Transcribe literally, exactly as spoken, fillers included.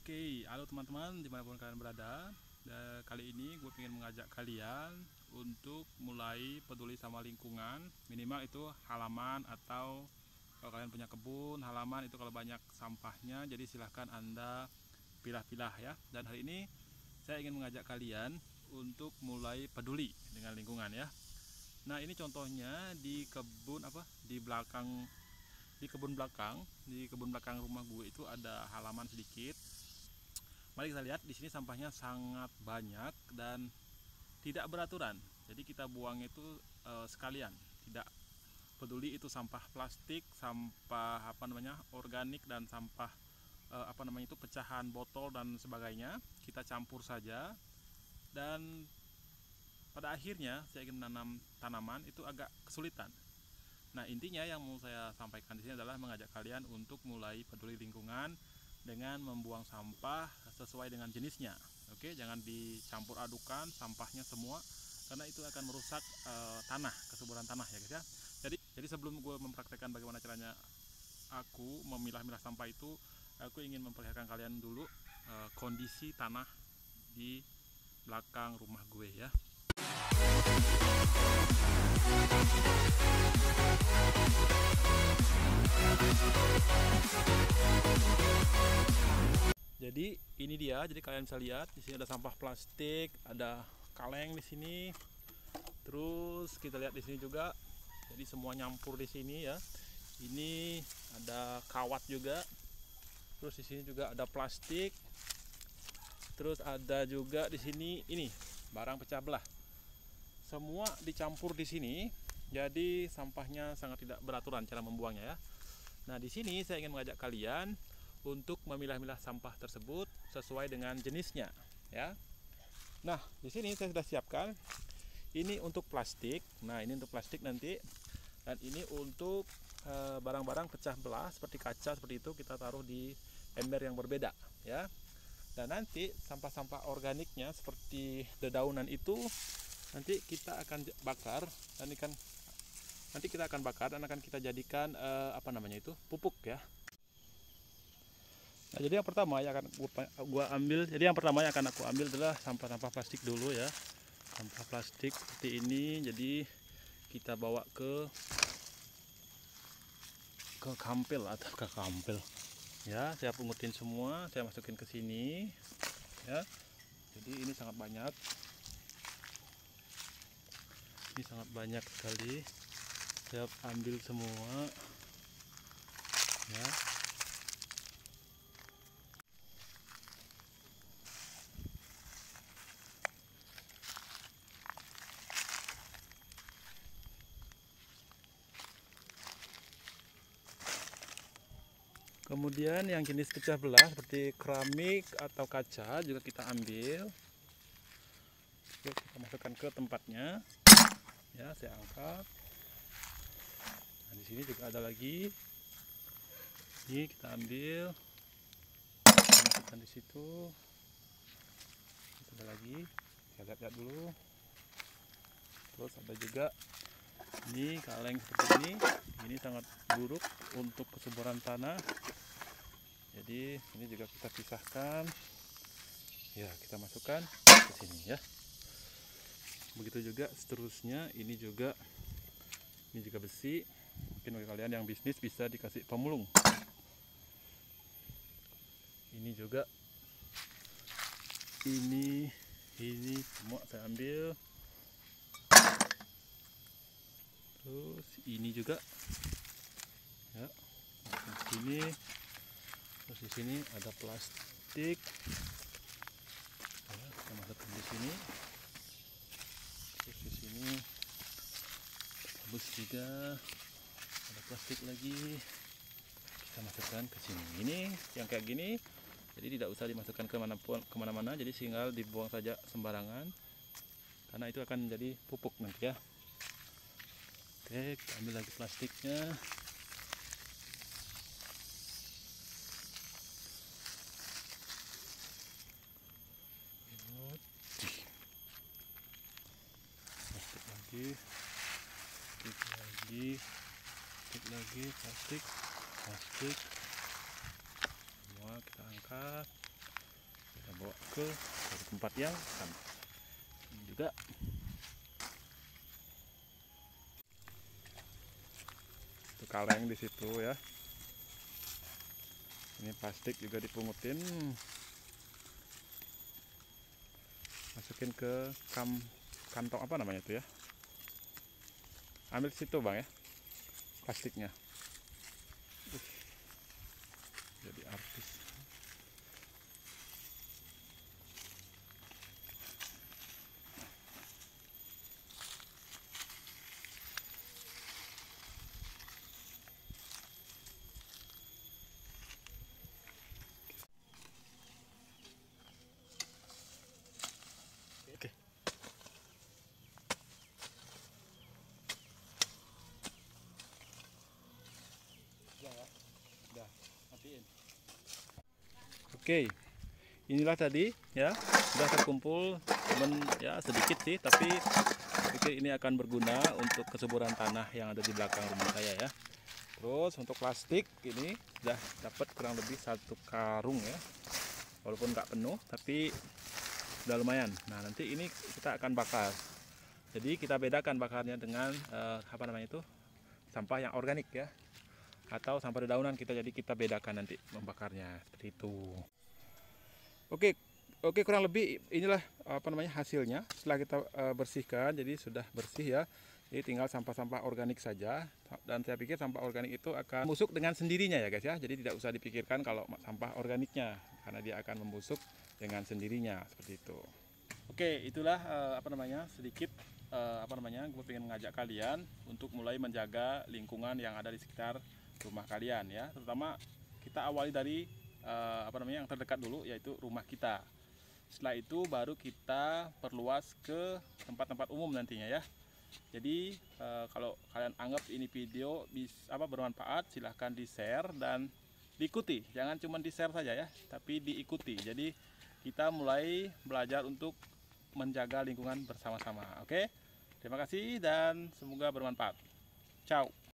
Oke, halo teman-teman dimanapun kalian berada. Dan kali ini gue pengen mengajak kalian untuk mulai peduli sama lingkungan. Minimal itu halaman, atau kalau kalian punya kebun halaman itu kalau banyak sampahnya, jadi silahkan Anda pilah-pilah ya. Dan hari ini saya ingin mengajak kalian untuk mulai peduli dengan lingkungan ya. Nah, ini contohnya di kebun apa di belakang di kebun belakang di kebun belakang rumah gue itu ada halaman sedikit. Mari kita lihat, di sini sampahnya sangat banyak dan tidak beraturan. Jadi kita buang itu e, sekalian, tidak peduli itu sampah plastik, sampah apa namanya organik, dan sampah e, apa namanya itu pecahan botol dan sebagainya. Kita campur saja, dan pada akhirnya saya ingin menanam tanaman itu agak kesulitan. Nah, intinya yang mau saya sampaikan di sini adalah mengajak kalian untuk mulai peduli lingkungan dengan membuang sampah sesuai dengan jenisnya. Oke, jangan dicampur adukan sampahnya semua, karena itu akan merusak e, tanah, kesuburan tanah ya guys ya. Jadi jadi sebelum gue mempraktekkan bagaimana caranya aku memilah-milah sampah itu, aku ingin memperlihatkan kalian dulu e, kondisi tanah di belakang rumah gue ya. Jadi ini dia, jadi kalian bisa lihat di sini ada sampah plastik, ada kaleng di sini. Terus kita lihat di sini juga, jadi semua nyampur di sini ya. Ini ada kawat juga. Terus di sini juga ada plastik. Terus ada juga di sini ini barang pecah belah. Semua dicampur di sini, jadi sampahnya sangat tidak beraturan cara membuangnya ya. Nah, di sini saya ingin mengajak kalian untuk memilah-milah sampah tersebut sesuai dengan jenisnya ya. Nah, di sini saya sudah siapkan ini untuk plastik. Nah, ini untuk plastik nanti, dan ini untuk barang-barang e, pecah belah seperti kaca, seperti itu kita taruh di ember yang berbeda ya. Dan nanti sampah-sampah organiknya seperti dedaunan itu nanti kita akan bakar, dan ikan nanti kita akan bakar dan akan kita jadikan e, apa namanya itu pupuk ya. Nah, jadi yang pertama yang akan gua, gua ambil, jadi yang pertama yang akan aku ambil adalah sampah-sampah plastik dulu ya. Sampah plastik seperti ini, jadi kita bawa ke ke kampil atau ke kampil ya. Saya pungutin semua, saya masukin ke sini ya. Jadi ini sangat banyak, ini sangat banyak sekali. Saya ambil semua ya. Kemudian yang jenis pecah belah seperti keramik atau kaca juga kita ambil. Oke, kita masukkan ke tempatnya ya. Saya angkat. Nah, di sini juga ada lagi. Ini kita ambil, kita masukkan di situ. Ada lagi, kita lihat-lihat dulu. Terus ada juga ini kaleng seperti ini. Ini sangat buruk untuk kesuburan tanah. Jadi ini juga kita pisahkan. Ya, kita masukkan ke sini ya. Begitu juga seterusnya, ini juga ini juga besi. Mungkin bagi kalian yang bisnis bisa dikasih pemulung. Ini juga ini ini semua saya ambil. Terus ini juga ya, di sini. Terus di sini ada plastik ya, kita masukkan di sini. Terus di sini habis juga ada plastik lagi, kita masukkan ke sini. Ini yang kayak gini, jadi tidak usah dimasukkan kemanapun kemana-mana, jadi tinggal dibuang saja sembarangan, karena itu akan menjadi pupuk nanti ya. Oke, kita ambil lagi plastiknya. Plastik lagi, plastik lagi, plastik lagi, plastik, plastik. Semua kita angkat. bawa ke tempat yang sama. Ini juga itu kaleng di situ ya. Ini plastik juga dipungutin, masukin ke kam kantong apa namanya itu ya. Ambil situ bang ya, plastiknya. Uh, jadi artis. Oke. Oke, inilah tadi ya, sudah terkumpul teman ya sedikit sih, tapi pikir ini akan berguna untuk kesuburan tanah yang ada di belakang rumah saya ya. Terus untuk plastik ini sudah dapat kurang lebih satu karung ya, walaupun nggak penuh tapi sudah lumayan. Nah nanti ini kita akan bakar. Jadi kita bedakan bakarnya dengan eh, apa namanya itu sampah yang organik ya, atau sampah dedaunan kita. Jadi kita bedakan nanti membakarnya seperti itu. Oke, oke kurang lebih inilah apa namanya hasilnya setelah kita uh, bersihkan. Jadi sudah bersih ya. Jadi tinggal sampah-sampah organik saja. Dan saya pikir sampah organik itu akan membusuk dengan sendirinya ya guys ya. Jadi tidak usah dipikirkan kalau sampah organiknya, karena dia akan membusuk dengan sendirinya seperti itu. Oke, itulah uh, apa namanya sedikit uh, apa namanya gue pengen mengajak kalian untuk mulai menjaga lingkungan yang ada di sekitar rumah kalian ya. Terutama kita awali dari Uh, apa namanya yang terdekat dulu, yaitu rumah kita. Setelah itu baru kita perluas ke tempat-tempat umum nantinya ya. Jadi uh, kalau kalian anggap ini video bisa apa bermanfaat, silahkan di share dan diikuti. Jangan cuma di share saja ya, tapi diikuti. Jadi kita mulai belajar untuk menjaga lingkungan bersama-sama. Oke, terima kasih dan semoga bermanfaat. Ciao.